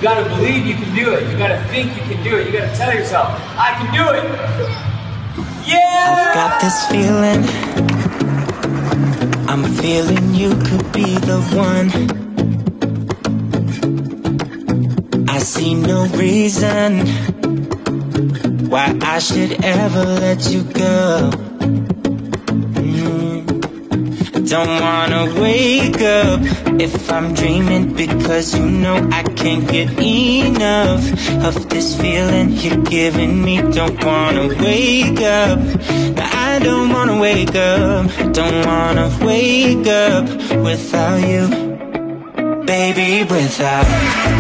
gotta believe you can do it. You gotta think you can do it. You gotta tell yourself, I can do it. Yeah! I've got this feeling, I'm feeling you could be the one. I see no reason why I should ever let you go. Don't wanna wake up if I'm dreaming, because you know I can't get enough of this feeling you're giving me. Don't wanna wake up, no, I don't wanna wake up. Don't wanna wake up without you, baby, without